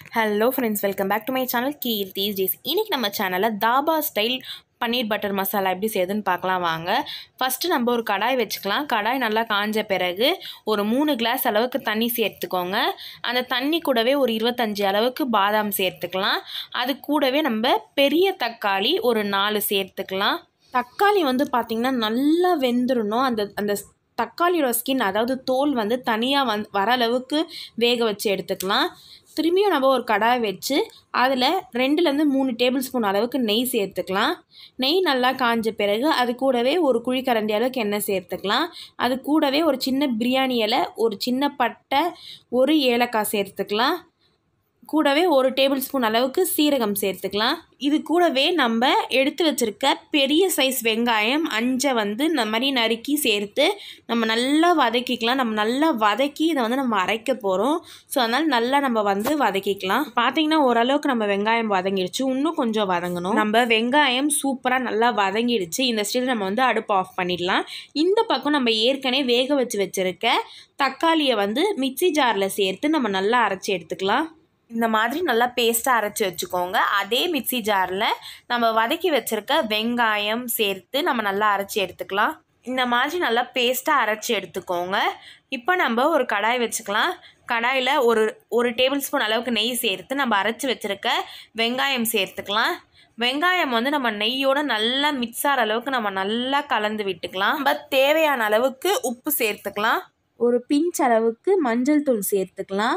Hello friends, welcome back to my channel Keerti's Days. இன்னைக்கு நம்ம சேனல்ல தாபா ஸ்டைல் பன்னீர் பட்டர் மசாலா எப்படி செய்யுதுன்னு பார்க்கலாம் வாங்க. ஃபர்ஸ்ட் நம்ம ஒரு கடாய் வச்சுக்கலாம். கடாய் நல்லா காஞ்ச பிறகு ஒரு 3 கிளாஸ் அளவுக்கு தண்ணி சேர்த்துக்கோங்க. அந்த தண்ணி கூடவே ஒரு 25 அளவுக்கு பாதாம் சேர்த்துக்கலாம். அது கூடவே நம்ம பெரிய தக்காளி ஒரு 4 சேர்த்துக்கலாம். தக்காளி வந்து பாத்தீங்கன்னா நல்லா வெந்துறணும். அந்த தக்காளியோட ஸ்கின் அதாவது தோல் வந்து தனியாக வர அளவுக்கு வேக வச்சு எடுத்துக்கலாம். திரும்பியும் நம்ம ஒரு கடாய் வச்சு அதில் 2லேருந்து 3 டேபிள் ஸ்பூன் அளவுக்கு நெய் சேர்த்துக்கலாம். நெய் நல்லா காஞ்ச பிறகு அது கூடவே ஒரு குழிக்கரண்டி அளவுக்கு எண்ணெய் சேர்த்துக்கலாம். அது கூடவே ஒரு சின்ன பிரியாணி இலை, ஒரு சின்ன பட்டை, ஒரு ஏலக்காய் சேர்த்துக்கலாம். கூடவே ஒரு டேபிள் ஸ்பூன் அளவுக்கு சீரகம் சேர்த்துக்கலாம். இது கூடவே நம்ம எடுத்து வச்சுருக்க பெரிய சைஸ் வெங்காயம் 5 வந்து இந்த மாதிரி நறுக்கி சேர்த்து நம்ம நல்லா வதக்கிக்கலாம். நம்ம நல்லா வதக்கி இதை வந்து நம்ம அரைக்க போகிறோம். ஸோ அதனால் நல்லா நம்ம வந்து வதக்கிக்கலாம். பார்த்தீங்கன்னா ஓரளவுக்கு நம்ம வெங்காயம் வதங்கிடுச்சு. இன்னும் கொஞ்சம் வதங்கணும். நம்ம வெங்காயம் சூப்பராக நல்லா வதங்கிடுச்சு. இந்த ஸ்டேஜ் நம்ம வந்து அடுப்பு ஆஃப் பண்ணிடலாம். இந்த பக்கம் நம்ம ஏற்கனவே வேக வச்சுருக்க தக்காளியை வந்து மிக்சி ஜாரில் சேர்த்து நம்ம நல்லா அரைச்சி எடுத்துக்கலாம். இந்த மாதிரி நல்லா பேஸ்ட்டாக அரைச்சி வச்சுக்கோங்க. அதே மிக்சி ஜாரில் நம்ம வதக்கி வச்சுருக்க வெங்காயம் சேர்த்து நம்ம நல்லா அரைச்சி எடுத்துக்கலாம். இந்த மாதிரி நல்லா பேஸ்ட்டாக அரைச்சி எடுத்துக்கோங்க. இப்போ நம்ம ஒரு கடாய் வச்சுக்கலாம். கடாயில் ஒரு டேபிள் ஸ்பூன் அளவுக்கு நெய் சேர்த்து நம்ம அரைச்சி வச்சுருக்க வெங்காயம் சேர்த்துக்கலாம். வெங்காயம் வந்து நம்ம நெய்யோடு நல்லா மிக்ஸ் ஆகிற அளவுக்கு நம்ம நல்லா கலந்து விட்டுக்கலாம். நம்ம தேவையான அளவுக்கு உப்பு சேர்த்துக்கலாம். ஒரு பிஞ்ச் அளவுக்கு மஞ்சள் தூள் சேர்த்துக்கலாம்.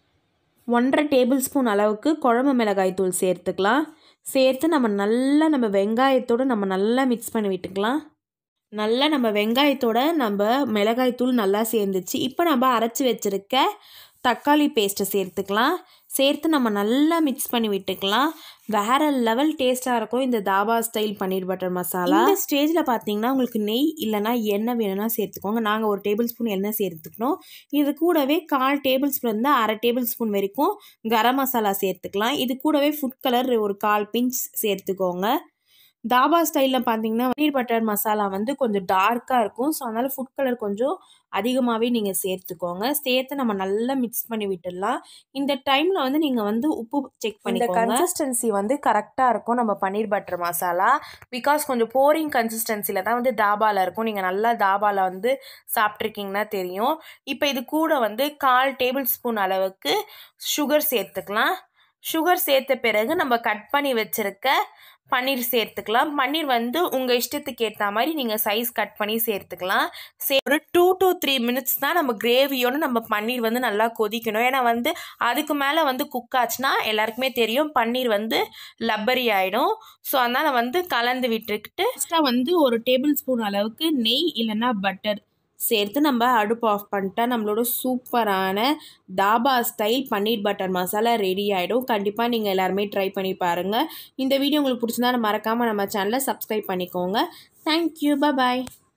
1.5 டேபிள் ஸ்பூன் அளவுக்கு குழம்பு மிளகாய் தூள் சேர்த்துக்கலாம். சேர்த்து நம்ம வெங்காயத்தோடு நம்ம நல்லா மிக்ஸ் பண்ணி விட்டுக்கலாம். நல்லா நம்ம வெங்காயத்தோட நம்ம மிளகாய் தூள் நல்லா சேர்ந்துச்சு. இப்போ நம்ம அரைச்சி வச்சுருக்க தக்காளி பேஸ்ட்டை சேர்த்துக்கலாம். சேர்த்து நம்ம நல்லா மிக்ஸ் பண்ணி விட்டுக்கலாம். வேறு லெவல் டேஸ்ட்டாக இருக்கும் இந்த தாபா ஸ்டைல் பன்னீர் பட்டர் மசாலா. இந்த ஸ்டேஜில் பார்த்தீங்கன்னா உங்களுக்கு நெய் இல்லைனா எண்ணெய் வேணும்னா சேர்த்துக்கோங்க. நாங்கள் ஒரு டேபிள் ஸ்பூன் எண்ணெய் சேர்த்துக்கணும். இது கூடவே 1/4 டேபிள் ஸ்பூன்லேருந்து 1/2 டேபிள் ஸ்பூன் வரைக்கும் கரம் மசாலா சேர்த்துக்கலாம். இது கூடவே ஃபுட் கலர் ஒரு 1/4 பிஞ்ச் சேர்த்துக்கோங்க. தாபா ஸ்டைலில் பார்த்தீங்கன்னா பன்னீர் பட்டர் மசாலா வந்து கொஞ்சம் டார்க்காக இருக்கும். ஸோ அதனால் ஃபுட் கலர் கொஞ்சம் அதிகமாகவே நீங்கள் சேர்த்துக்கோங்க. சேர்த்து நம்ம நல்லா மிக்ஸ் பண்ணி விட்டுடலாம். இந்த டைமில் வந்து நீங்கள் வந்து உப்பு செக் பண்ணிக்கோங்க. இந்த கன்சிஸ்டன்சி வந்து கரெக்டாக இருக்கும் நம்ம பன்னீர் பட்டர் மசாலா. பிகாஸ் கொஞ்சம் போரிங் கன்சிஸ்டன்சியில் தான் வந்து தாபாவில் இருக்கும். நீங்கள் நல்லா தாபாவில் வந்து சாப்பிட்ருக்கீங்கன்னா தெரியும். இப்போ இது கூட வந்து 1/4 டேபிள் ஸ்பூன் அளவுக்கு சுகர் சேர்த்துக்கலாம். சுகர் சேர்த்த பிறகு நம்ம கட் பண்ணி வச்சுருக்க பன்னீர் சேர்த்துக்கலாம். பன்னீர் வந்து உங்கள் இஷ்டத்துக்கு ஏற்ற மாதிரி நீங்கள் சைஸ் கட் பண்ணி சேர்த்துக்கலாம். ஒரு 2 to 3 மினிட்ஸ் தான் நம்ம கிரேவியோடு நம்ம பன்னீர் வந்து நல்லா கொதிக்கணும். ஏன்னா வந்து அதுக்கு மேலே வந்து குக் ஆச்சுன்னா எல்லாருக்குமே தெரியும் பன்னீர் வந்து லப்பரி ஆகிடும். ஸோ அதனால் வந்து கலந்து விட்டுக்கிட்டு எக்ஸ்ட்ரா வந்து ஒரு டேபிள் ஸ்பூன் அளவுக்கு நெய் இல்லைன்னா பட்டர் சேர்த்து நம்ம அடுப்பு ஆஃப் பண்ணிட்டா நம்மளோட சூப்பரான dhaba style paneer butter masala ready ஆகிடும். கண்டிப்பாக நீங்கள் எல்லாருமே ட்ரை பண்ணி பாருங்கள். இந்த வீடியோ உங்களுக்கு பிடிச்சிருந்தா மறக்காமல் நம்ம சேனலை சப்ஸ்கிரைப் பண்ணிக்கோங்க. தேங்க்யூ, பாய்.